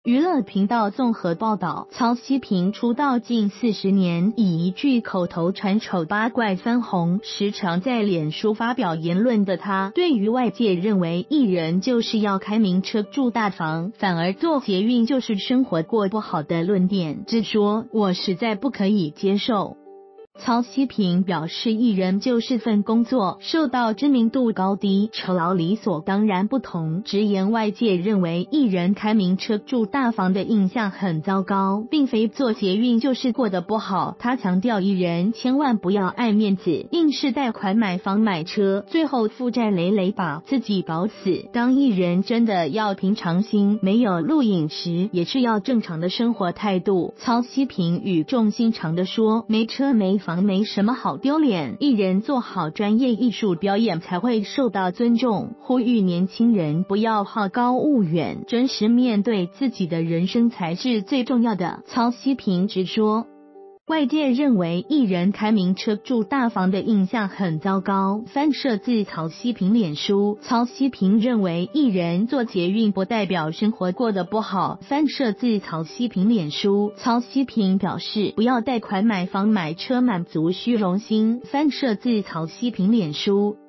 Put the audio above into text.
娱乐频道综合报道，曹希平出道近40年，以一句口头禅丑八怪翻红，时常在脸书发表言论的他，对于外界认为艺人就是要开名车住大房，反而坐捷运就是生活过不好的论点直说，我实在不可以接受。曹希平表示，艺人就是份工作，受到知名度高低酬劳理所当然不同，直言外界认为艺人开名车住大房的印象很糟糕，并非坐捷运就是过得不好。他强调，艺人千万不要爱面子，硬是贷款买房买车，最后负债累累把自己搞死。当艺人真的要平常心，没有录影时也是要正常的生活态度。曹希平语重心长地说，没车没房没什么好丢脸，艺人做好专业艺术表演才会受到尊重，呼吁年轻人不要好高骛远，真实面对自己的人生才是最重要的。曹希平直说，外界认为艺人开名车住大房的印象很糟糕，翻摄自曹希平脸书。曹希平认为艺人坐捷运不代表生活过得不好，翻摄自曹希平脸书。曹希平表示，不要贷款买房买车满足虚荣心，翻摄自曹希平脸书。